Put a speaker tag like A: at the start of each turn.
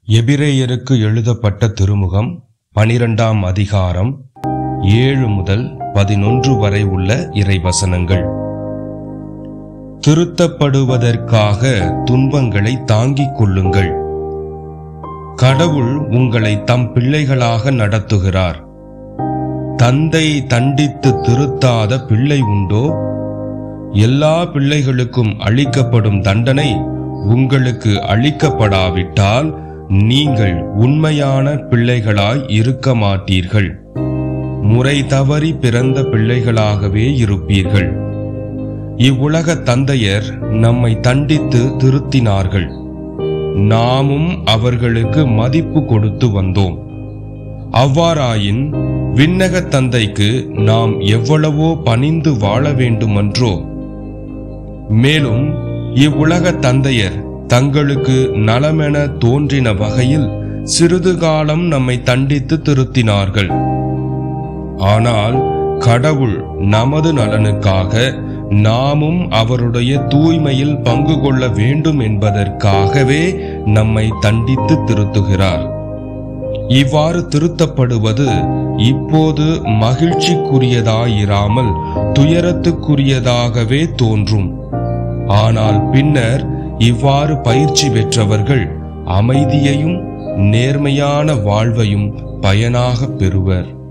A: எபிரேயருக்கு எழுதப்பட்ட திருமுகம் 12ஆம் அதிகாரம் 7 முதல் 11 வரை உள்ள இறைவசனங்கள். திருத்தப்படுவதற்காக துன்பங்களை தாங்கிக் கொள்ளுங்கள். கடவுள் உங்களை தம் பிள்ளைகளாக நடத்துகிறார். தந்தை தண்டித்து திருத்தாத பிள்ளை உண்டோ? எல்லா பிள்ளைகளுக்கும் அளிக்கப்படும் தண்டனை உங்களுக்கு அளிக்கப்படாவிட்டால் நீங்கள் உண்மையான பிள்ளைகளாய் இருக்க மாட்டீர்கள். முறை தவறி பிறந்த பிள்ளைகளாகவே இருப்பீர்கள். இவ்வுலக தந்தையர் நம்மை தண்டித்து திருத்தினார்கள். நாமும் அவர்களுக்கு மதிப்பு கொடுத்து வந்தோம். அவ்வாறாயின் விண்ணக தந்தைக்கு நாம் எவ்வளவோ பணிந்து வாழ வேண்டுமன்றோ? மேலும் இவ்வுலக தந்தையர் தங்களுக்கு நலமென தோன்றின வகையில் சிறிது காலம் நம்மை தண்டித்து திருத்தினார்கள். ஆனால் கடவுள் நமது நலனுக்காக நாமும் அவருடைய தூய்மையில் பங்கு கொள்ள வேண்டும் என்பதற்காகவே நம்மை தண்டித்து திருத்துகிறார். இவ்வாறு திருத்தப்படுவது இப்போது மகிழ்ச்சிக்குரியதாயிராமல் துயரத்துக்குரியதாகவே தோன்றும். ஆனால் பின்னர் இவ்வாறு பயிற்சி பெற்றவர்கள் அமைதியையும் நேர்மையான வாழ்வையும் பயனாக பெறுவர்.